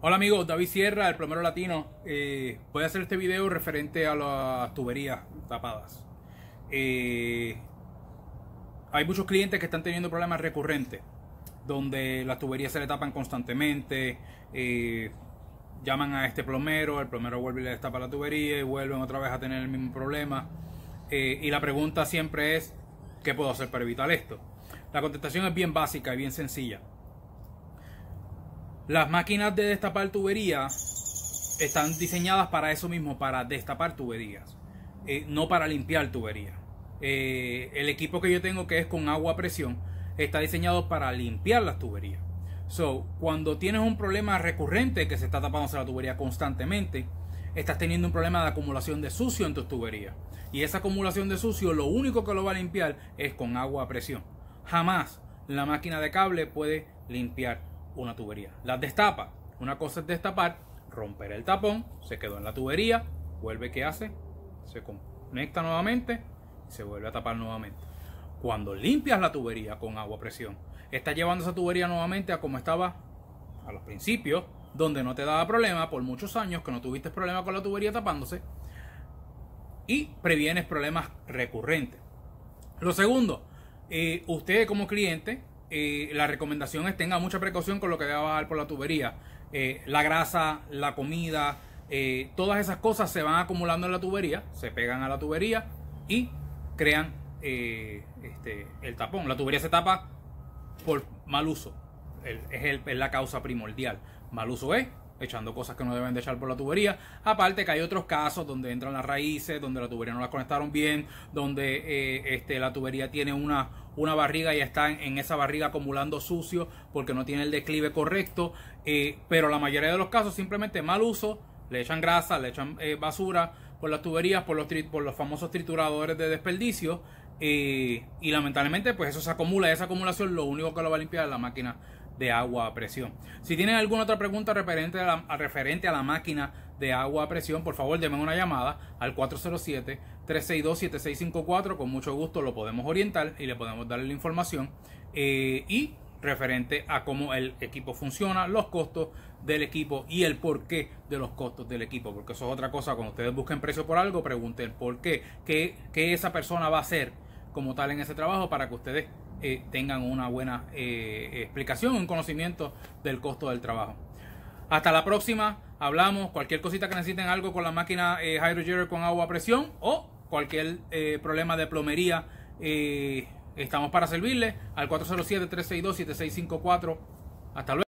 Hola amigos, David Sierra, el plomero latino. Voy a hacer este video referente a las tuberías tapadas. Hay muchos clientes que están teniendo problemas recurrentes, donde las tuberías se le tapan constantemente. Llaman a este plomero, el plomero vuelve y le destapa la tubería y vuelven otra vez a tener el mismo problema. Y la pregunta siempre es, ¿qué puedo hacer para evitar esto? La contestación es bien básica y bien sencilla. Las máquinas de destapar tuberías están diseñadas para eso mismo, para destapar tuberías, no para limpiar tuberías. El equipo que yo tengo, que es con agua a presión, está diseñado para limpiar las tuberías. Cuando tienes un problema recurrente que se está tapándose la tubería constantemente, estás teniendo un problema de acumulación de sucio en tus tuberías. Y esa acumulación de sucio, lo único que lo va a limpiar es con agua a presión. Jamás la máquina de cable puede limpiar una tubería. Las destapa. Una cosa es destapar, romper el tapón, se quedó en la tubería, vuelve, ¿qué hace? Se conecta nuevamente y se vuelve a tapar nuevamente. Cuando limpias la tubería con agua a presión, estás llevando esa tubería nuevamente a como estaba a los principios, donde no te daba problema por muchos años, que no tuviste problema con la tubería tapándose, y previenes problemas recurrentes. Lo segundo, usted como cliente, la recomendación es tenga mucha precaución con lo que va a bajar por la tubería. La grasa, la comida, todas esas cosas se van acumulando en la tubería, se pegan a la tubería y crean el tapón. La tubería se tapa por mal uso, es la causa primordial. Mal uso es echando cosas que no deben de echar por la tubería. Aparte que hay otros casos donde entran las raíces, donde la tubería no las conectaron bien, donde la tubería tiene una barriga y está en esa barriga acumulando sucio porque no tiene el declive correcto. Pero la mayoría de los casos simplemente mal uso, le echan grasa, le echan basura por las tuberías, por los famosos trituradores de desperdicio. Y lamentablemente pues eso se acumula, y esa acumulación lo único que lo va a limpiar es la máquina de agua a presión. Si tienen alguna otra pregunta referente a la máquina de agua a presión, por favor denme una llamada al 407-362-7654. Con mucho gusto lo podemos orientar y le podemos darle la información y referente a cómo el equipo funciona, los costos del equipo y el porqué de los costos del equipo, porque eso es otra cosa. Cuando ustedes busquen precio por algo, pregunten por qué, qué esa persona va a hacer como tal en ese trabajo, para que ustedes tengan una buena explicación, un conocimiento del costo del trabajo. Hasta la próxima, hablamos. Cualquier cosita que necesiten algo con la máquina Hydrojetter con agua a presión o cualquier problema de plomería, estamos para servirle al 407-362-7654. Hasta luego.